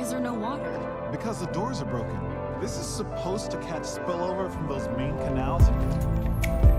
is there no water? Because the doors are broken. This is supposed to catch spillover from those main canals.